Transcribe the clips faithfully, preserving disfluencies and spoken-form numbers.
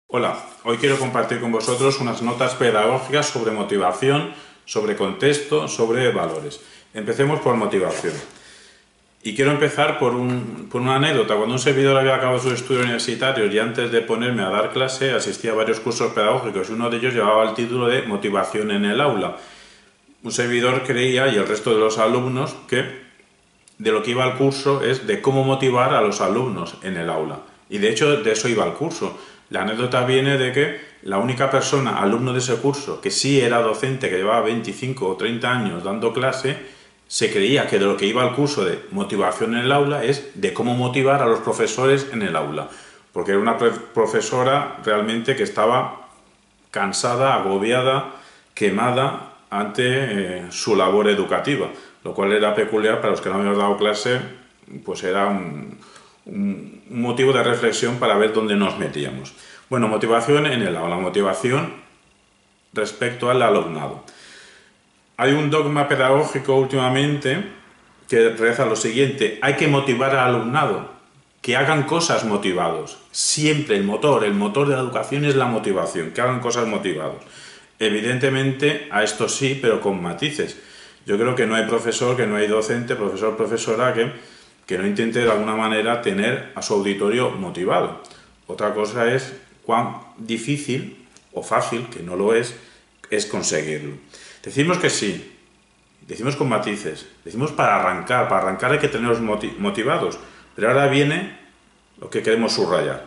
Hola, hoy quiero compartir con vosotros unas notas pedagógicas sobre motivación, sobre contexto, sobre valores. Empecemos por motivación. Y quiero empezar por, un, por una anécdota. Cuando un servidor había acabado sus estudios universitarios y antes de ponerme a dar clase asistía a varios cursos pedagógicos y uno de ellos llevaba el título de Motivación en el aula. Un servidor creía, y el resto de los alumnos, que de lo que iba al curso es de cómo motivar a los alumnos en el aula. Y de hecho de eso iba el curso. La anécdota viene de que la única persona, alumno de ese curso, que sí era docente, que llevaba veinticinco o treinta años dando clase, se creía que de lo que iba al curso de motivación en el aula es de cómo motivar a los profesores en el aula. Porque era una profesora realmente que estaba cansada, agobiada, quemada ante eh, su labor educativa, lo cual era peculiar para los que no habíamos dado clase, pues era un, un motivo de reflexión para ver dónde nos metíamos. Bueno, motivación en el aula, motivación respecto al alumnado. Hay un dogma pedagógico últimamente que reza lo siguiente: hay que motivar al alumnado, que hagan cosas motivados. Siempre el motor, el motor de la educación es la motivación, que hagan cosas motivados. Evidentemente a esto sí, pero con matices. Yo creo que no hay profesor, que no hay docente, profesor, profesora, que, que no intente de alguna manera tener a su auditorio motivado. Otra cosa es cuán difícil o fácil, que no lo es, es conseguirlo. Decimos que sí, decimos con matices, decimos para arrancar, para arrancar hay que tenerlos motivados, pero ahora viene lo que queremos subrayar.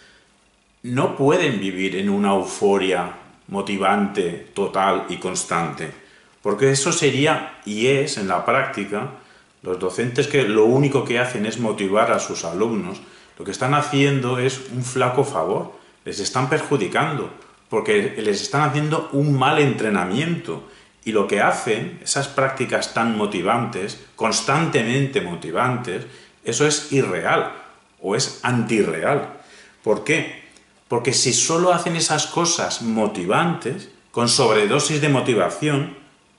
No pueden vivir en una euforia motivante, total y constante, porque eso sería, y es en la práctica, los docentes que lo único que hacen es motivar a sus alumnos, lo que están haciendo es un flaco favor, les están perjudicando, porque les están haciendo un mal entrenamiento. Y lo que hacen, esas prácticas tan motivantes, constantemente motivantes, eso es irreal o es antirreal. ¿Por qué? Porque si solo hacen esas cosas motivantes, con sobredosis de motivación,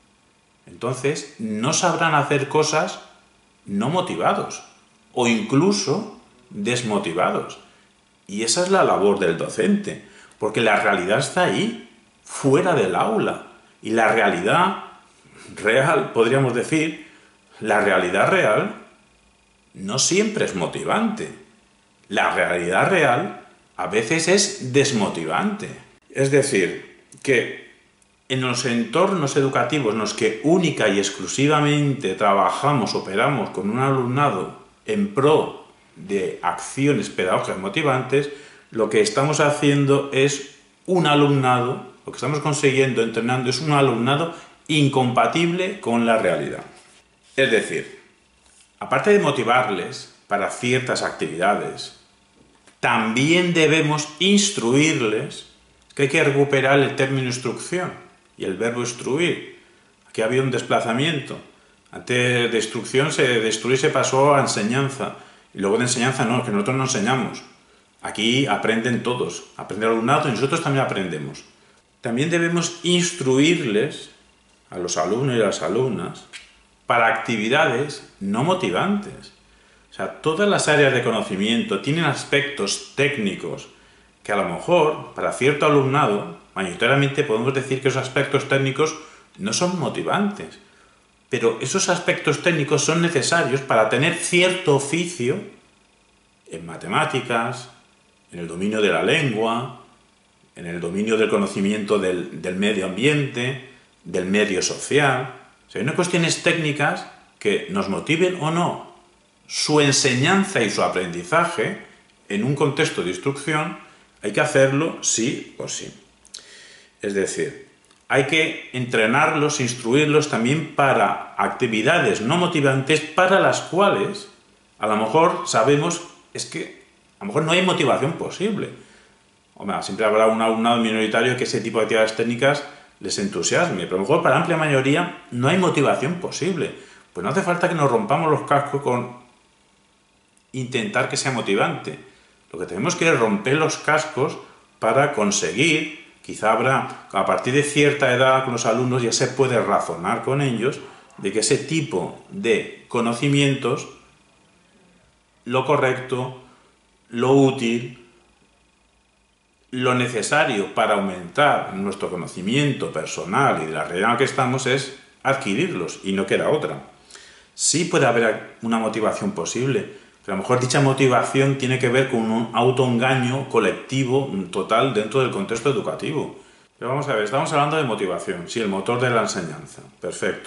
entonces no sabrán hacer cosas no motivados o incluso desmotivados. Y esa es la labor del docente, porque la realidad está ahí, fuera del aula. Y la realidad real, podríamos decir, la realidad real no siempre es motivante. La realidad real a veces es desmotivante. Es decir, que en los entornos educativos en los que única y exclusivamente trabajamos, operamos con un alumnado en pro de acciones pedagógicas motivantes, lo que estamos haciendo es un alumnado, lo que estamos consiguiendo entrenando es un alumnado incompatible con la realidad. Es decir, aparte de motivarles para ciertas actividades, también debemos instruirles, que hay que recuperar el término instrucción y el verbo instruir. Aquí había un desplazamiento. Antes de instrucción, se, de instruir se pasó a enseñanza. Y luego de enseñanza no, que nosotros no enseñamos. Aquí aprenden todos, aprende el alumnado y nosotros también aprendemos. También debemos instruirles a los alumnos y a las alumnas para actividades no motivantes. O sea, todas las áreas de conocimiento tienen aspectos técnicos que a lo mejor, para cierto alumnado, mayoritariamente podemos decir que esos aspectos técnicos no son motivantes. Pero esos aspectos técnicos son necesarios para tener cierto oficio en matemáticas, en el dominio de la lengua, en el dominio del conocimiento del, del medio ambiente, del medio social. O sea, hay unas cuestiones técnicas que nos motiven o no su enseñanza y su aprendizaje en un contexto de instrucción, hay que hacerlo sí o sí. Es decir, hay que entrenarlos, instruirlos también para actividades no motivantes para las cuales a lo mejor sabemos es que a lo mejor no hay motivación posible. Hombre, siempre habrá un alumnado minoritario que ese tipo de actividades técnicas les entusiasme, pero a lo mejor para la amplia mayoría no hay motivación posible. Pues no hace falta que nos rompamos los cascos con intentar que sea motivante. Lo que tenemos que es romper los cascos para conseguir, quizá habrá, a partir de cierta edad con los alumnos ya se puede razonar con ellos de que ese tipo de conocimientos, lo correcto, lo útil, lo necesario para aumentar nuestro conocimiento personal y de la realidad en la que estamos es adquirirlos, y no queda otra. Sí puede haber una motivación posible, pero a lo mejor dicha motivación tiene que ver con un autoengaño colectivo total dentro del contexto educativo. Pero vamos a ver, estamos hablando de motivación, sí, el motor de la enseñanza, perfecto.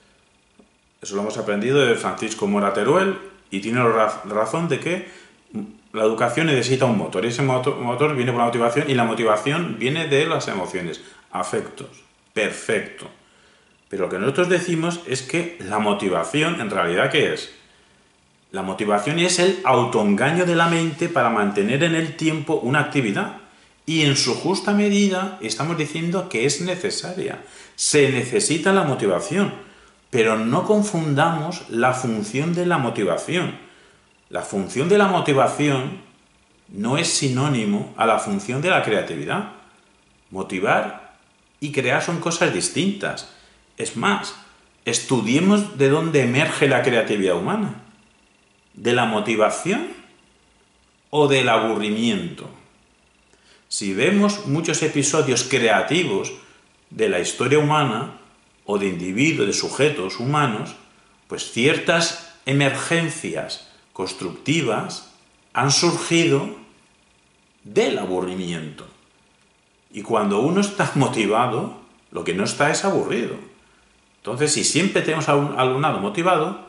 Eso lo hemos aprendido de Francisco Mora Teruel, y tiene razón de que la educación necesita un motor, y ese motor, motor viene por la motivación, y la motivación viene de las emociones, afectos, perfecto. Pero lo que nosotros decimos es que la motivación, en realidad, ¿qué es? La motivación es el autoengaño de la mente para mantener en el tiempo una actividad. Y en su justa medida estamos diciendo que es necesaria. Se necesita la motivación, pero no confundamos la función de la motivación. La función de la motivación no es sinónimo a la función de la creatividad. Motivar y crear son cosas distintas. Es más, estudiemos de dónde emerge la creatividad humana. ¿De la motivación o del aburrimiento? Si vemos muchos episodios creativos de la historia humana o de individuos, de sujetos humanos, pues ciertas emergencias constructivas han surgido del aburrimiento. Y cuando uno está motivado, lo que no está es aburrido. Entonces, si siempre tenemos a un alumnado motivado,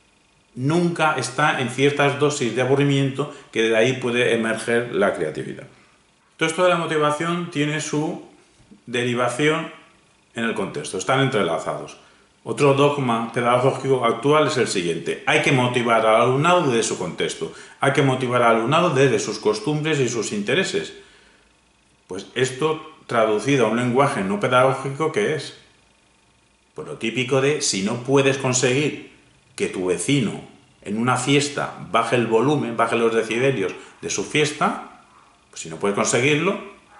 nunca está en ciertas dosis de aburrimiento, que de ahí puede emerger la creatividad. Todo esto de la motivación tiene su derivación en el contexto, están entrelazados. Otro dogma pedagógico actual es el siguiente: hay que motivar al alumnado desde su contexto, hay que motivar al alumnado desde sus costumbres y sus intereses. Pues esto, traducido a un lenguaje no pedagógico, ¿qué es? Pues lo típico de, si no puedes conseguir que tu vecino en una fiesta baje el volumen, baje los decibelios de su fiesta, pues si no puedes conseguirlo,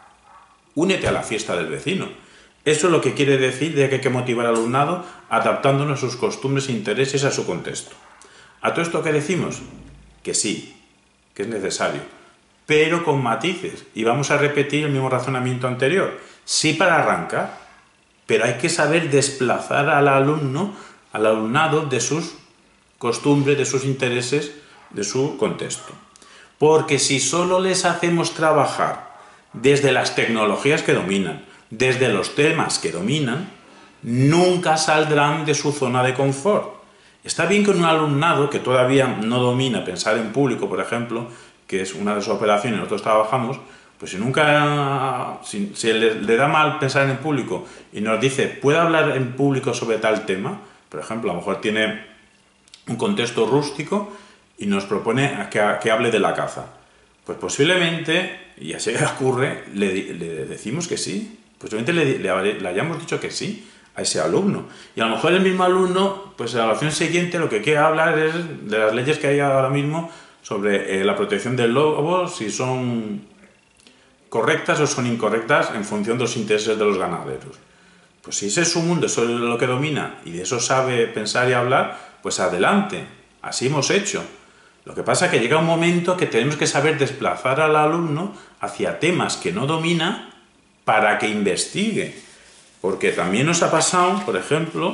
únete a la fiesta del vecino. Eso es lo que quiere decir de que hay que motivar al alumnado adaptándonos a sus costumbres e intereses a su contexto. ¿A todo esto qué decimos? Que sí, que es necesario, pero con matices. Y vamos a repetir el mismo razonamiento anterior. Sí, para arrancar, pero hay que saber desplazar al alumno, al alumnado, de sus costumbres, de sus intereses, de su contexto. Porque si solo les hacemos trabajar desde las tecnologías que dominan, desde los temas que dominan, nunca saldrán de su zona de confort. Está bien que un alumnado que todavía no domina pensar en público, por ejemplo, que es una de sus operaciones, nosotros trabajamos, pues si nunca, si, si le, le da mal pensar en público y nos dice, ¿puede hablar en público sobre tal tema? Por ejemplo, a lo mejor tiene un contexto rústico y nos propone que, que hable de la caza. Pues posiblemente, y así ocurre, le, le decimos que sí. Posiblemente le, le, le hayamos dicho que sí a ese alumno. Y a lo mejor el mismo alumno, pues a la lección siguiente lo que quiere hablar es de las leyes que hay ahora mismo sobre eh, la protección del lobo, si son correctas o son incorrectas en función de los intereses de los ganaderos. Pues si ese es su mundo, eso es lo que domina y de eso sabe pensar y hablar, pues adelante, así hemos hecho. Lo que pasa es que llega un momento que tenemos que saber desplazar al alumno hacia temas que no domina para que investigue. Porque también nos ha pasado, por ejemplo,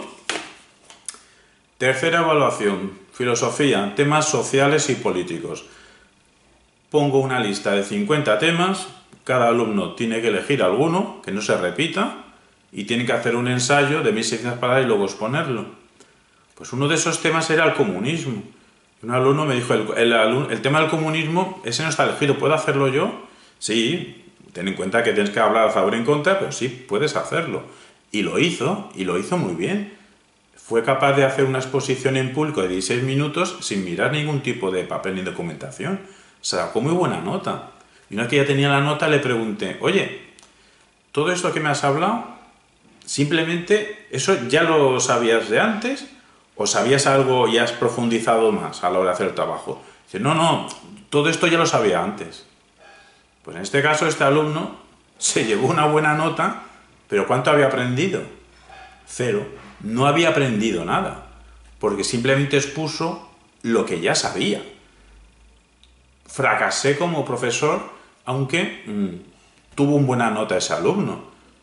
tercera evaluación, filosofía, temas sociales y políticos. Pongo una lista de cincuenta temas, cada alumno tiene que elegir alguno, que no se repita, y tiene que hacer un ensayo de mil seiscientas palabras y luego exponerlo. Pues uno de esos temas era el comunismo. Un alumno me dijo, el, el, el tema del comunismo, ese no está elegido, ¿puedo hacerlo yo? Sí, ten en cuenta que tienes que hablar a favor y en contra, pero sí, puedes hacerlo. Y lo hizo, y lo hizo muy bien. Fue capaz de hacer una exposición en público de dieciséis minutos sin mirar ningún tipo de papel ni documentación. Sacó muy buena nota. Y una vez que ya tenía la nota le pregunté, oye, ¿todo esto que me has hablado, simplemente eso ya lo sabías de antes o sabías algo y has profundizado más a la hora de hacer el trabajo? Dice, no, no, todo esto ya lo sabía antes. Pues en este caso este alumno se llevó una buena nota, pero ¿cuánto había aprendido? Cero. No había aprendido nada, porque simplemente expuso lo que ya sabía. Fracasé como profesor, aunque mmm, tuvo una buena nota ese alumno.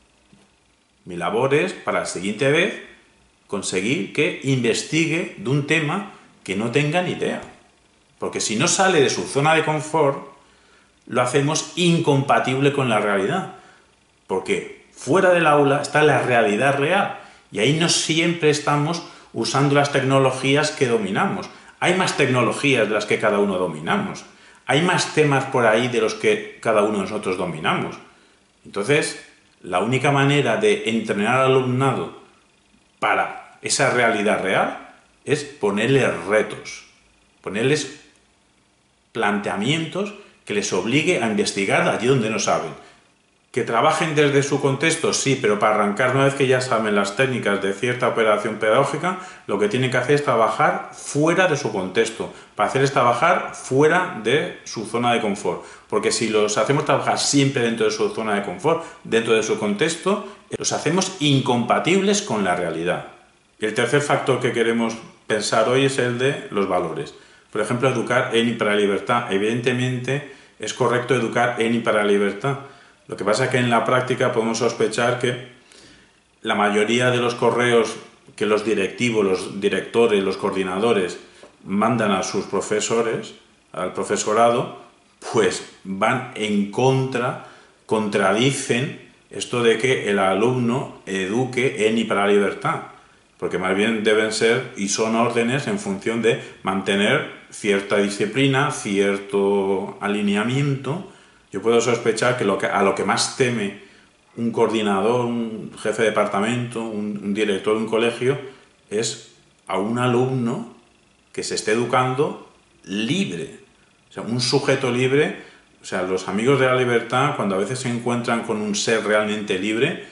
Mi labor es, para la siguiente vez, conseguir que investigue de un tema que no tenga ni idea. Porque si no sale de su zona de confort, lo hacemos incompatible con la realidad. Porque fuera del aula está la realidad real. Y ahí no siempre estamos usando las tecnologías que dominamos. Hay más tecnologías de las que cada uno dominamos. Hay más temas por ahí de los que cada uno de nosotros dominamos. Entonces, la única manera de entrenar al alumnado para esa realidad real es ponerles retos, ponerles planteamientos que les obligue a investigar allí donde no saben. ¿Que trabajen desde su contexto? Sí, pero para arrancar, una vez que ya saben las técnicas de cierta operación pedagógica, lo que tienen que hacer es trabajar fuera de su contexto, para hacerles trabajar fuera de su zona de confort. Porque si los hacemos trabajar siempre dentro de su zona de confort, dentro de su contexto, los hacemos incompatibles con la realidad. Y el tercer factor que queremos pensar hoy es el de los valores. Por ejemplo, educar en y para la libertad. Evidentemente, es correcto educar en y para la libertad. Lo que pasa es que en la práctica podemos sospechar que la mayoría de los correos que los directivos, los directores, los coordinadores mandan a sus profesores, al profesorado, pues van en contra, contradicen esto de que el alumno eduque en y para la libertad. Porque más bien deben ser y son órdenes en función de mantener cierta disciplina, cierto alineamiento. Yo puedo sospechar que, lo que a lo que más teme un coordinador, un jefe de departamento, un, un director de un colegio, es a un alumno que se esté educando libre. O sea, un sujeto libre. O sea, los amigos de la libertad, cuando a veces se encuentran con un ser realmente libre,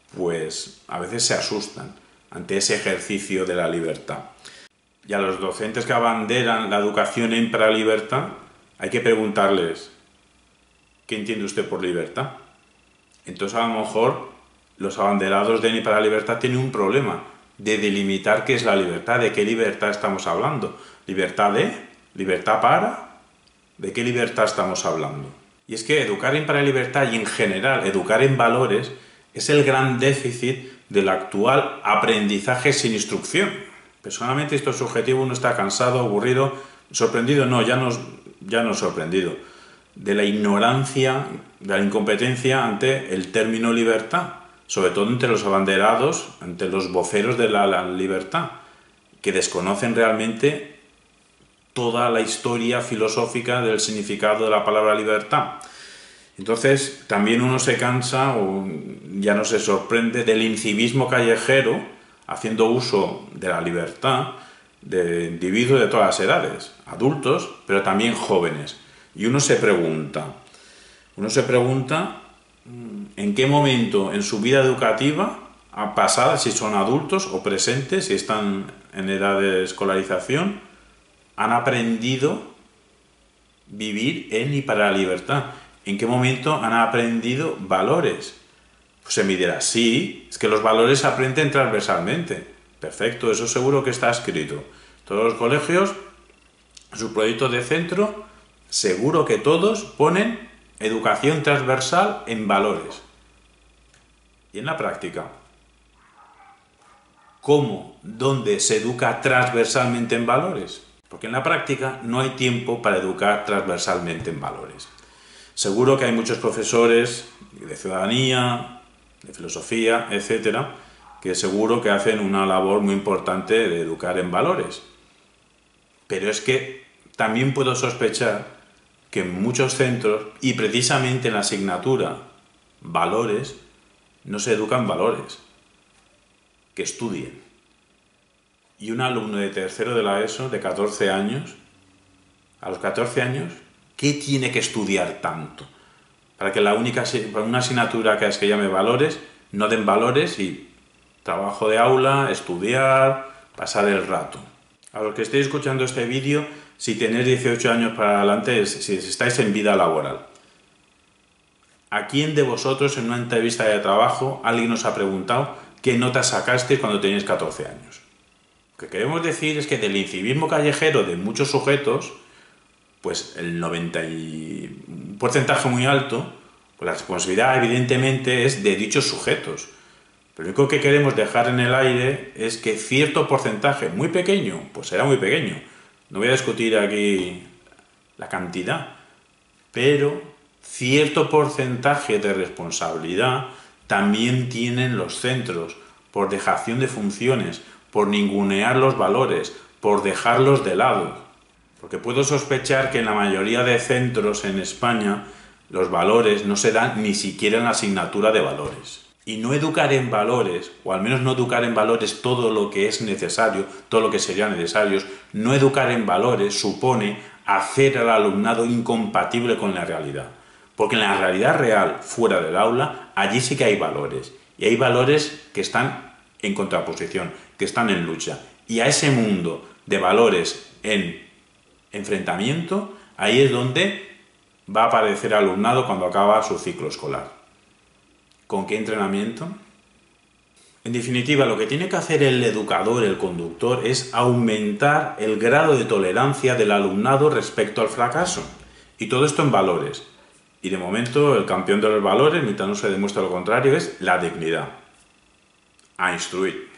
pues a veces se asustan ante ese ejercicio de la libertad. Y a los docentes que abanderan la educación en para la libertad, hay que preguntarles: ¿qué entiende usted por libertad? Entonces, a lo mejor, los abanderados de N I para la libertad tienen un problema de delimitar qué es la libertad, de qué libertad estamos hablando. ¿Libertad de? ¿Libertad para? ¿De qué libertad estamos hablando? Y es que educar en para la libertad y, en general, educar en valores es el gran déficit del actual aprendizaje sin instrucción. Personalmente, esto es subjetivo, uno está cansado, aburrido, sorprendido, no, ya no, ya no sorprendido, de la ignorancia, de la incompetencia ante el término libertad, sobre todo entre los abanderados, entre los voceros de la, la libertad, que desconocen realmente toda la historia filosófica del significado de la palabra libertad. Entonces, también uno se cansa o ya no se sorprende del incivismo callejero, haciendo uso de la libertad de individuos de todas las edades, adultos, pero también jóvenes. Y uno se pregunta, uno se pregunta en qué momento en su vida educativa pasada, si son adultos o presentes, si están en edad de escolarización, han aprendido vivir en y para la libertad. ¿En qué momento han aprendido valores? Pues se me dirá, sí, es que los valores se aprenden transversalmente. Perfecto, eso seguro que está escrito. Todos los colegios, en sus proyectos de centro, seguro que todos ponen educación transversal en valores. Y en la práctica, ¿cómo, dónde se educa transversalmente en valores? Porque en la práctica no hay tiempo para educar transversalmente en valores. Seguro que hay muchos profesores de ciudadanía, de filosofía, etcétera, que seguro que hacen una labor muy importante de educar en valores. Pero es que también puedo sospechar que en muchos centros, y precisamente en la asignatura valores, no se educan valores, que estudien. Y un alumno de tercero de la ESO, de catorce años, a los catorce años, ¿qué tiene que estudiar tanto? Para que la única, una asignatura que es que llame valores, no den valores y trabajo de aula, estudiar, pasar el rato. A los que estéis escuchando este vídeo, si tenéis dieciocho años para adelante, si estáis en vida laboral. ¿A quién de vosotros en una entrevista de trabajo alguien os ha preguntado qué notas sacasteis cuando teníais catorce años? Lo que queremos decir es que del incivismo callejero de muchos sujetos, pues el noventa y un porcentaje muy alto, Pues la responsabilidad, evidentemente, es de dichos sujetos. Pero lo único que queremos dejar en el aire es que cierto porcentaje, muy pequeño, pues será muy pequeño. No voy a discutir aquí la cantidad, pero cierto porcentaje de responsabilidad también tienen los centros por dejación de funciones, por ningunear los valores, por dejarlos de lado. Porque puedo sospechar que en la mayoría de centros en España los valores no se dan ni siquiera en la asignatura de valores. Y no educar en valores, o al menos no educar en valores todo lo que es necesario, todo lo que sería necesario, no educar en valores supone hacer al alumnado incompatible con la realidad. Porque en la realidad real, fuera del aula, allí sí que hay valores. Y hay valores que están en contraposición, que están en lucha. Y a ese mundo de valores en enfrentamiento, ahí es donde va a aparecer el alumnado cuando acaba su ciclo escolar. ¿Con qué entrenamiento? En definitiva, lo que tiene que hacer el educador, el conductor, es aumentar el grado de tolerancia del alumnado respecto al fracaso. Y todo esto en valores. Y de momento, el campeón de los valores, mientras no se demuestra lo contrario, es la dignidad. A instruir.